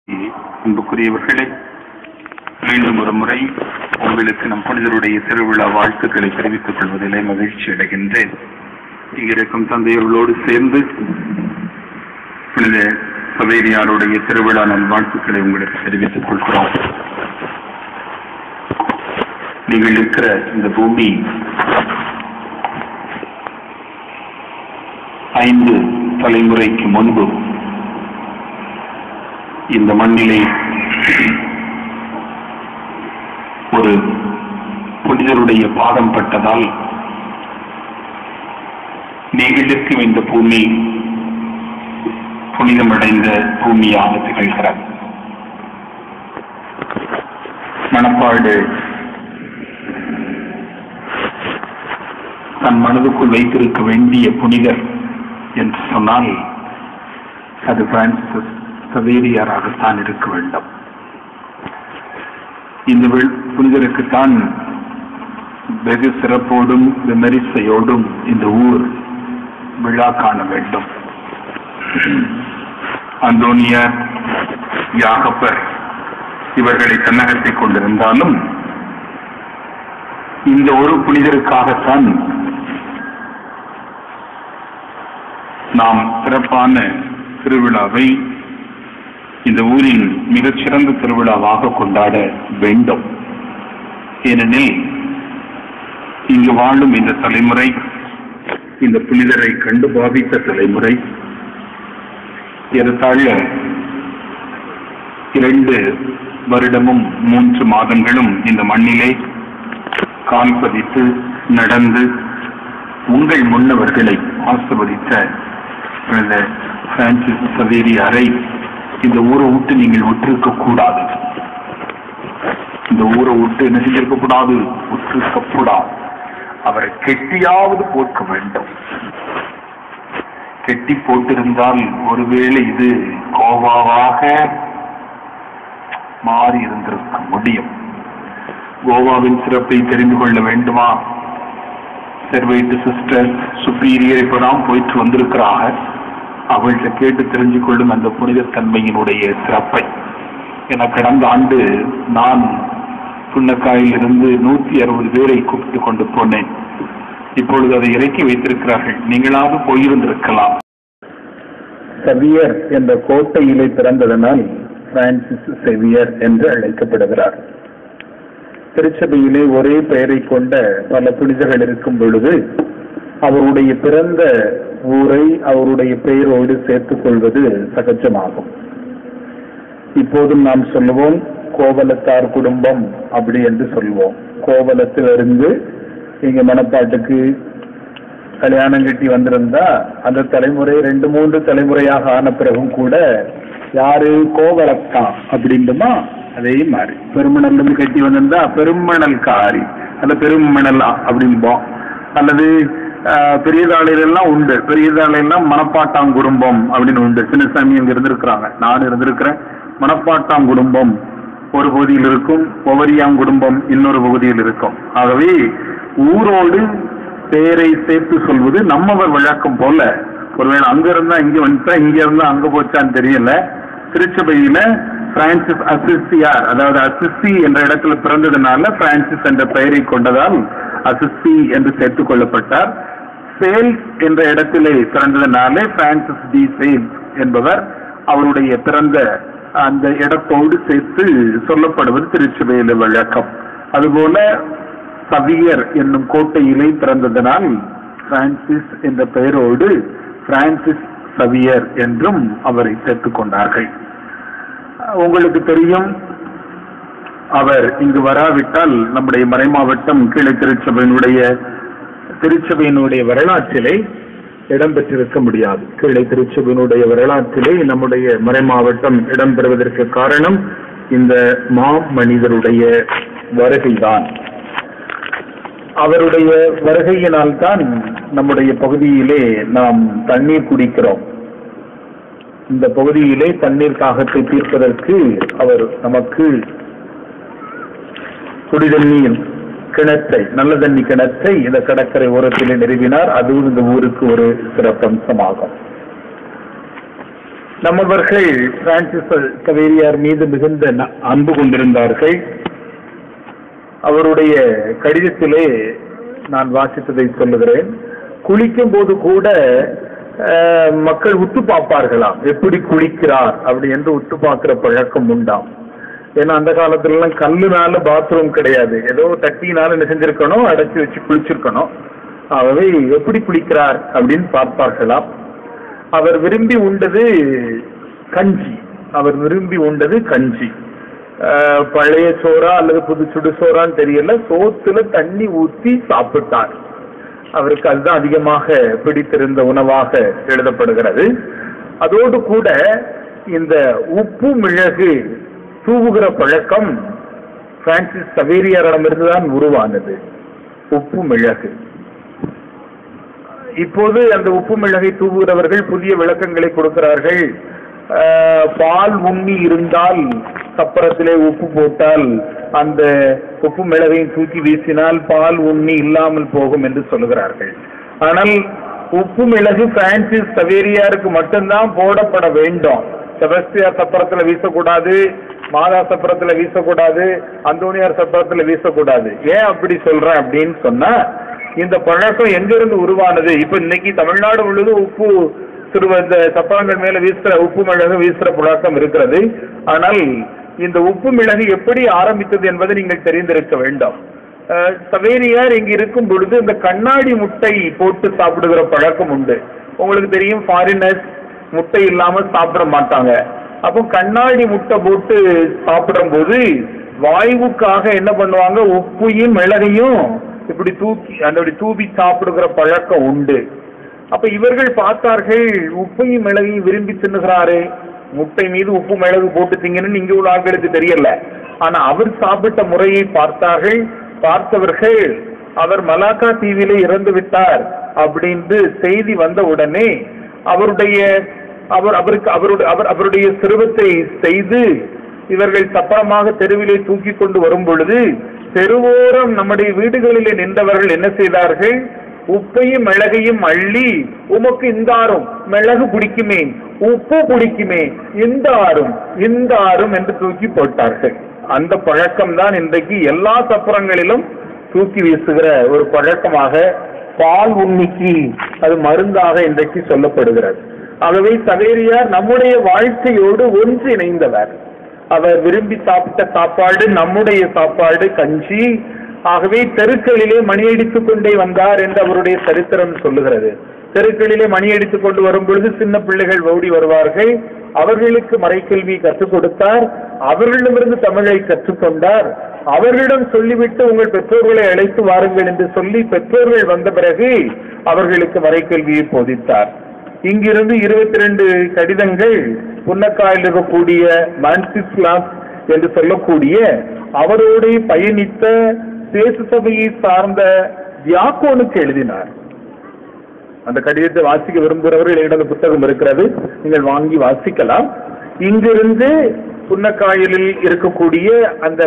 அன்புக்குரியவர்களே, மீண்டும் ஒரு முறை உங்களுக்கு நம் புனிதருடைய திருவிழா வாழ்த்துக்களை தெரிவித்துக் கொள்வதிலே மகிழ்ச்சி அடைகின்றேன். இங்கிருக்கும் தந்தையர்களோடு சேர்ந்து புனித சவேரியாருடைய திருவிழா நல் வாழ்த்துக்களை உங்களுக்கு தெரிவித்துக் கொள்கிறோம். நீங்கள் இருக்கிற இந்த பூமி 5 தலைமுறைக்கு முன்பு இந்த மண்ணிலே ஒரு புனிதருடைய பாதம் பட்டதால் நீங்கள் இருக்கும் இந்த பூமி புனிதமடைந்த பூமியாக திகழ்கிறது. மனப்பாடு தன் மனதுக்குள் வைத்திருக்க வேண்டிய புனிதர் என்று சொன்னால் அது பிரான்சிஸ் சவேரியாராகத்தான் இருக்க வேண்டும். இந்த புனிதருக்குத்தான் வெகு சிறப்போடும் விமரிசையோடும் இந்த ஊர் விழா காண வேண்டும். அந்தோனியார், யாகப்பர் இவர்களை தன்னகத்தை கொண்டிருந்தாலும் இந்த ஒரு புனிதருக்காகத்தான் நாம் சிறப்பான திருவிழாவை இந்த ஊரின் மிகச்சிறந்த திருவிழாவாக கொண்டாட வேண்டும். ஏனெனில் இங்கு வாழும் இந்த தலைமுறை, இந்த புனிதரை கண்டு பாவித்த தலைமுறை ஏறத்தாழ 2 வருடமும் 3 மாதங்களும் இந்த மண்ணிலே கால் பதித்து நடந்து உங்கள் முன்னவர்களை ஆசிர்வதித்த பிரான்சிஸ் சவேரியாரை இந்த ஊரை விட்டு நீங்கள் விட்டிருக்க கூடாது. இந்த ஊரை விட்டு என்ன செஞ்சிருக்க கூடாது, விட்டிருக்க கூடாது. அவரை கெட்டியாவது போட்க வேண்டும். கெட்டி போட்டிருந்தால் ஒருவேளை இது கோவாவாக மாறி இருந்திருக்க முடியும். கோவாவின் சிறப்பை தெரிந்து கொள்ள வேண்டுமா? செர்வைட்டு சிஸ்டர் சுப்பீரியர் இப்பதான் போயிட்டு வந்திருக்கிறாங்க. அவள்கிட்ட கேட்டு தெரிஞ்சு கொள்ளும் அந்த புனித தன்மையினுடைய சிறப்பை. என கடந்த ஆண்டு நான் புன்னக்காயிலிருந்து 160 பேரை கூப்பிட்டு கொண்டு போனேன். இப்பொழுது அதை இறக்கி வைத்திருக்கிறார்கள். நீங்களாவது போயிருந்திருக்கலாம். சவியர் என்ற கோட்டையிலே பிறந்ததனால் பிரான்சிஸ் சேவியர் என்று அழைக்கப்படுகிறார். திருச்சபையிலே ஒரே பெயரை கொண்ட பல புனிதர்கள் இருக்கும் பொழுது அவருடைய பிறந்த ஊரை அவருடைய பெயரோடு சேர்த்துக் கொள்வது சகஜமாகும். இப்போதும் நாம் சொல்லுவோம் கோவலத்தார் குடும்பம் அப்படி என்று சொல்வோம். கோவலத்திலிருந்து இங்க மணப்பாட்டுக்கு கல்யாணம் கட்டி வந்திருந்தா அந்த தலைமுறை 2-3 தலைமுறையாக ஆன பிறகும் கூட யாரு கோவலத்தா அப்படின்ட்டுமா அதே மாதிரி பெருமணல் இருந்து கட்டி வந்திருந்தா பெருமணல்காரி அல்ல பெருமணலா அப்படின்போம். அல்லது பெரியதாளையெல்லாம் உண்டு. பெரியதாளையெல்லாம் மணப்பாட்டாங்குடும்பம் அப்படின்னு உண்டு. சின்னசாமி அங்க இருந்திருக்கிறாங்க, நான் இருந்திருக்கிறேன். மணப்பாட்டாங்குடும்பம் ஒரு பகுதியில் இருக்கும், ஒவரியாங்குடும்பம் இன்னொரு பகுதியில் இருக்கும். ஆகவே ஊரோடு பெயரை சேர்த்து சொல்வது நம்மவர் வழக்கம் போல. ஒருவேளை அங்க இருந்தா இங்க வந்துட்டா, இங்க இருந்தா அங்க போச்சான்னு தெரியல. திருச்சபையில பிரான்சிஸ் அசிசியார், அதாவது அசிசி என்ற இடத்துல பிறந்ததுனால பிரான்சிஸ் என்ற பெயரை கொண்டதால் அசிசி என்று சேர்த்துக் கொள்ளப்பட்டார். சேல்ஸ் என்ற இடத்திலே பிறந்ததுனாலே பிரான்சிஸ் டி சேல்ஸ் என்பவர் அவருடைய பிறந்த அந்த இடத்தோடு சேர்த்து சொல்லப்படுவது திருச்சபையில வழக்கம். அதுபோல சவியர் என்னும் கோட்டையிலே பிறந்ததனால் பிரான்சிஸ் என்ற பெயரோடு பிரான்சிஸ் சவியர் என்றும் அவரை சேர்த்துக் கொண்டார்கள். உங்களுக்கு தெரியும், அவர் இங்கு வராவிட்டால் நம்முடைய மறைமாவட்டம் கீழே திருச்சபையினுடைய வரலாற்றிலே இடம்பெற்றிருக்க முடியாது. கீழே திருச்சபையினுடைய வரலாற்றிலே நம்முடைய மறைமாவட்டம் இடம்பெறுவதற்கு காரணம் இந்த மனிதருடைய வருகைதான். அவருடைய வருகையினால் தான் நம்முடைய பகுதியிலே நாம் தண்ணீர் குடிக்கிறோம். இந்த பகுதியிலே தண்ணீர் தாகத்தை தீர்ப்பதற்கு அவர் நமக்கு குடிதண்ணீர் கிணற்றை, நல்ல தண்ணி கிணற்றை இந்த கடற்கரை ஓரத்திலே நிறுவினார். அதுவும் இந்த ஊருக்கு ஒரு சிறப்பம்சமாகும். நம்மவர்கள் பிரான்சிஸ் சவேரியார் மீது மிகுந்த அன்பு கொண்டிருந்தார்கள். அவருடைய கடிதத்திலே நான் வாசித்ததை சொல்லுகிறேன். குளிக்கும் போது கூட மக்கள் உத்து பார்ப்பார்களாம், எப்படி குளிக்கிறார் அப்படி என்று உத்து பார்க்கிற பழக்கம் உண்டாம். ஏன்னா அந்த காலத்துல எல்லாம் கல்லுனால பாத்ரூம் கிடையாது, ஏதோ தட்டினால என்ன செஞ்சிருக்கணும், அடைச்சி வச்சு குளிச்சிருக்கணும். ஆகவே எப்படி குளிக்கிறார் அப்படின்னு பார்ப்பார்களாம். அவர் விரும்பி உண்டது கஞ்சி. பழைய சோறா அல்லது புது சுடு சோறான்னு தெரியல, சோத்துல தண்ணி ஊற்றி சாப்பிட்டார். அவருக்கு அதுதான் அதிகமாக பிடித்திருந்த உணவாக எழுதப்படுகிறது. அதோடு கூட இந்த உப்பு மிளகு தூவுகிற பழக்கம் பிரான்சிஸ் சவேரியாரிடமிருந்துதான் உருவானது. உப்பு மிளகு. இப்போது அந்த உப்பு மிளகை தூவுகிறவர்கள் புதிய விளக்கங்களை கொடுக்கிறார்கள். பால் உண்ணி இருந்தால் சப்பரத்திலே உப்பு போட்டால் அந்த உப்பு மிளகையும் தூக்கி வீசினால் பால் உண்ணி இல்லாமல் போகும் என்று சொல்லுகிறார்கள். ஆனால் உப்பு மிளகு பிரான்சிஸ் சவேரியாருக்கு மட்டும்தான் போடப்பட வேண்டும். செபஸ்தியார் சப்பரத்துல வீசக்கூடாது, மாதா சப்பரத்துல வீசக்கூடாது, அந்தோனியார் சப்பரத்துல வீசக்கூடாது. ஏன் அப்படி சொல்றேன் அப்படின்னு சொன்னா, இந்த பழக்கம் எங்கிருந்து உருவானது? இப்ப இன்னைக்கு தமிழ்நாடு முழுவதும் உப்பு இந்த சப்பரங்கள் மேல வீசுற உப்பு மிளகு வீசுற பழக்கம் இருக்கிறது. ஆனால் இந்த உப்பு மிளகு எப்படி ஆரம்பித்தது என்பதை நீங்கள் தெரிந்திருக்க வேண்டும். சவேரியார் இங்க இருக்கும் பொழுது இந்த கண்ணாடி முட்டை போட்டு சாப்பிடுகிற பழக்கம் உண்டு. உங்களுக்கு தெரியும், ஃபாரினர்ஸ் முட்டை இல்லாம சாப்பிட மாட்டாங்க. அப்போ கண்ணாடி முட்டை போட்டு சாப்பிடும் போது வாயுவுக்காக என்ன பண்ணுவாங்க, உப்பையும் மிளகையும் இப்படி தூவி சாப்பிடுகிற பழக்கம் உண்டு. அப்ப இவர்கள் பார்த்தார்கள், உப்பையும் மிளகையும் விரும்பி தின்னுகிறாரு, முட்டை மீது உப்பு மிளகு போட்டு திங்கன்னு இங்க உள்ள ஆட்களுக்கு தெரியல. ஆனா அவர் சாப்பிட்ட முறையை பார்த்தார்கள். பார்த்தவர்கள் அவர் மலாக்கா தீவிலே இறந்து விட்டார் அப்படின்னு செய்தி வந்த உடனே அவருடைய சிறுவத்தை செய்து இவர்கள் சப்பரமாக தெருவிலே தூக்கி கொண்டு வரும் பொழுது தெருவோரம் நம்முடைய வீடுகளிலே நின்றவர்கள் என்ன செய்தார்கள், உப்பையும் மிளகையும் அள்ளி, உமக்கு இந்த ஆறும் மிளகு பிடிக்குமே, உப்பு பிடிக்குமே, இந்த ஆறும் என்று தூக்கி போட்டார்கள். அந்த பழக்கம் தான் இன்றைக்கு எல்லா சப்பரங்களிலும் தூக்கி வீசுகிற ஒரு பழக்கமாக, பால் உண்ணிக்கு அது மருந்தாக இன்றைக்கு சொல்லப்படுகிறது. ஆகவே சவேரியார் நம்முடைய வாழ்க்கையோடு ஒன்றிணைந்தவர். அவர் விரும்பி சாப்பிட்ட சாப்பாடு நம்முடைய சாப்பாடு, கஞ்சி. ஆகவே தெருக்களிலே மணியடித்துக் கொண்டே வந்தார் என்று அவருடைய சரித்திரம் சொல்லுகிறது. தெருக்களிலே மணியடித்துக் கொண்டு வரும் பொழுது சின்ன பிள்ளைகள் ஓடி வருவார்கள். அவர்களுக்கு மறைக்கல்வி கற்றுக் கொடுத்தார். அவர்களிடமிருந்து தமிழை கற்றுக்கொண்டார். அவர்களிடம் சொல்லிவிட்டு உங்கள் பெற்றோர்களை அழைத்து வாருங்கள் என்று சொல்லி பெற்றோர்கள் வந்த பிறகு அவர்களுக்கு மறைக்கல்வியை போதித்தார். இங்கிருந்து 22 கடிதங்கள் புன்னக்காயில் இருக்கக்கூடிய மான்சிஸ்லாஸ் என்று சொல்லக்கூடிய அவரோடு பயணித்த தேச சபையை சார்ந்த தியாக்கோனுக்கு எழுதினார். அந்த கடிதத்தை வாசிக்க விரும்புகிறவர்கள் என்னிடம் புத்தகம் இருக்கிறது, நீங்கள் வாங்கி வாசிக்கலாம். இங்கிருந்து புன்னக்காயலில் இருக்கக்கூடிய அந்த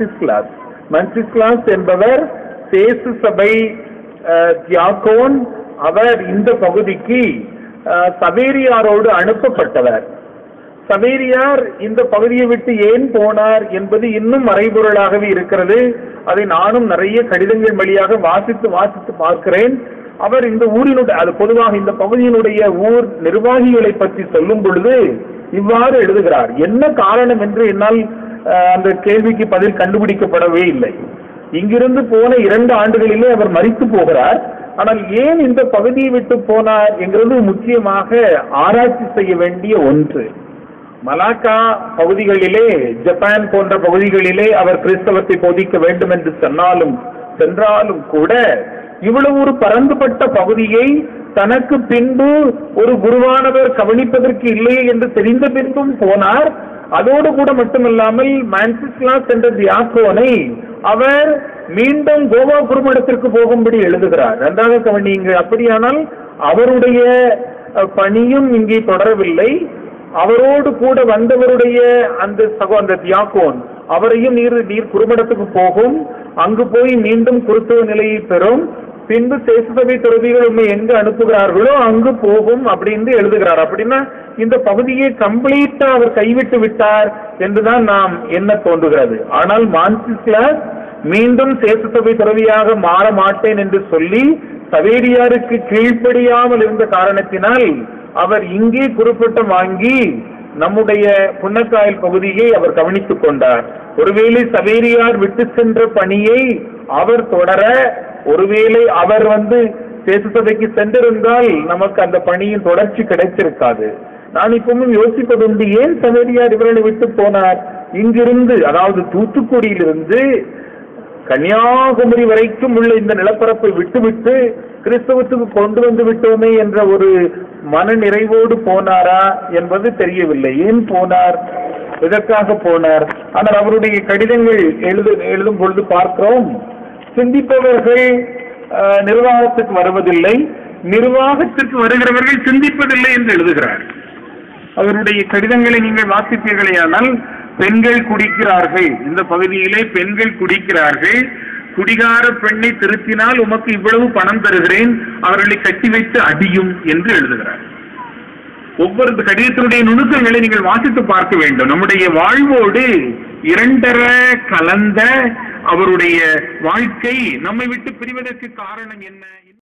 மான்சிஸ்லாஸ் என்பவர் தேச சபை தியாக்கோன். அவர் இந்த பகுதிக்கு சவேரியாரோடு அனுப்பப்பட்டவர். சவேரியார் இந்த பகுதியை விட்டு ஏன் போனார் என்பது இன்னும் மறைபொருளாகவே இருக்கிறது. அதை நானும் நிறைய கடிதங்கள் வழியாக வாசித்து பார்க்கிறேன். அவர் இந்த ஊரினுடைய, அது பொதுவாக இந்த பகுதியினுடைய ஊர் நிர்வாகிகளை பற்றி சொல்லும் பொழுது இவ்வாறு எழுதுகிறார். என்ன காரணம் என்று என்னால் அந்த கேள்விக்கு பதில் கண்டுபிடிக்கப்படவே இல்லை. இங்கிருந்து போன 2 ஆண்டுகளிலே அவர் மரித்து போகிறார். ஆனால் ஏன் இந்த பகுதியை விட்டு போனார் என்கிறது முக்கியமாக ஆராய்ச்சி செய்ய வேண்டிய ஒன்று. மலாக்கா பகுதிகளிலே, ஜப்பான் போன்ற பகுதிகளிலே அவர் கிறிஸ்தவத்தை போதிக்க வேண்டும் என்று சென்றாலும் கூட இவ்வளவு ஒரு பரந்துபட்ட பகுதியை தனக்கு பின்பு ஒரு குருவானவர் கவனிப்பதற்கு இல்லையே என்று தெரிந்த பின்பும் போனார். அதோடு கூட மட்டுமில்லாமல் மான்சிஸ்லாஸ் என்ற தியாக்கோனை அவர் மீண்டும் கோவா குருமடத்திற்கு போகும்படி எழுதுகிறார். நன்றாக கவனியுங்க. அப்படியானால் அவருடைய பணியும் இங்கே தொடரவில்லை. அவரோடு கூட வந்தவருடைய அந்த தியாக்கோன் அவரையும் நீர் குருமடத்துக்கு போகும். அங்கு போய் மீண்டும் குருத்துவ நிலையை பெறும். பின்பு சேசுசபை துறவிகள் உண்மை எங்கு அனுப்புகிறார்களோ அங்கு போகும் அப்படின்னு எழுதுகிறார். அப்படின்னா இந்த பகுதியை கம்ப்ளீட்டா அவர் கைவிட்டு விட்டார் என்றுதான் நாம் என்ன தோன்றுகிறது. ஆனால் மான்சிஸ்லாஸ் மீண்டும் சேசுசபை துறவியாக மாற மாட்டேன் என்று சொல்லி சவேரியாருக்கு கீழ்ப்படியாமல் இருந்த காரணத்தினால் அவர் இங்கே குறிப்பிட்டம் வாங்கி நம்முடைய புன்னக்காயல் பகுதியை அவர் கவனித்துக் கொண்டார். ஒருவேளை சவேரியார் விட்டு சென்ற பணியை அவர் தொடர, ஒருவேளை அவர் சேசுசபைக்கு சென்றிருந்தால் நமக்கு அந்த பணியின் தொடர்ச்சி கிடைத்திருக்காது. நான் இப்பவும் யோசிப்பதுண்டு, ஏன் சவேரியார் இவர்களை விட்டு போனார்? இங்கிருந்து, அதாவது தூத்துக்குடியிலிருந்து கன்னியாகுமரி வரைக்கும் உள்ள இந்த நிலப்பரப்பை விட்டுவிட்டு கிறிஸ்தவத்துக்கு கொண்டு வந்து விட்டோமே என்ற ஒரு மன நிறைவோடு போனாரா என்பது தெரியவில்லை. ஏன் போனார், எதற்காக போனார்? ஆனால் அவருடைய கடிதங்கள் எழுதும் பொழுது பார்க்கிறோம், சிந்திப்பவர்கள் நிர்வாகத்துக்கு வருவதில்லை, நிர்வாகத்திற்கு வருகிறவர்கள் சிந்திப்பதில்லை என்று எழுதுகிறார். அவருடைய கடிதங்களை நீங்கள் வாசிப்பீர்களேயானால், பெண்கள் குடிக்கிறார்கள், இந்த பகுதியிலே பெண்கள் குடிக்கிறார்கள், குடிகார பெண்ணை திருத்தினால் உமக்கு இவ்வளவு பணம் தருகிறேன், அவர்களை கட்டி வைத்து அடியும் என்று எழுதுகிறார். ஒவ்வொரு கடிதத்தினுடைய நுணுக்கங்களை நீங்கள் வாசித்து பார்க்க வேண்டும். நம்முடைய வாழ்வோடு இரண்டர கலந்த அவருடைய வாழ்க்கை நம்மை விட்டு பிரிவதற்கு காரணம் என்ன?